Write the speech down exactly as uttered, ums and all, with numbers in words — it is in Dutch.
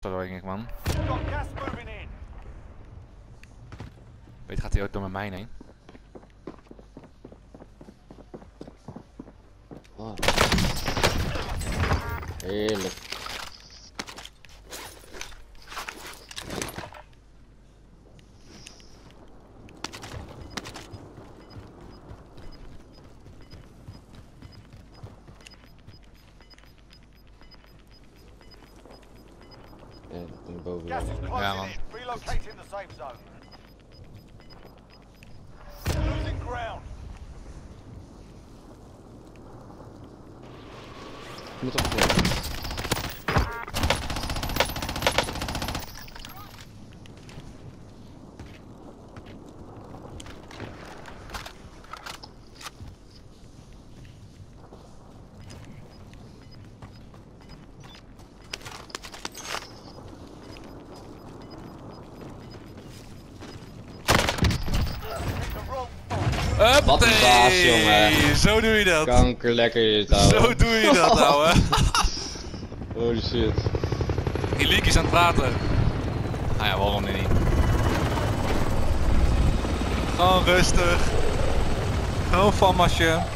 Kasper, denk ik, man. Weet, gaat hij ook door mijn mijn heen? Oh. Heerlijk. Ja, dat komt boven. Gas is closing Ja, man. in. Relocate in the safe zone. Losing ground. Ik moet opkomen. Wat een baas, jongen. Zo doe je dat. Kanker lekker je het Zo doe je dat, ouwe. Holy shit. Die Leek is aan het praten. Nou ja, waarom niet? Gewoon rustig. Gewoon van masje.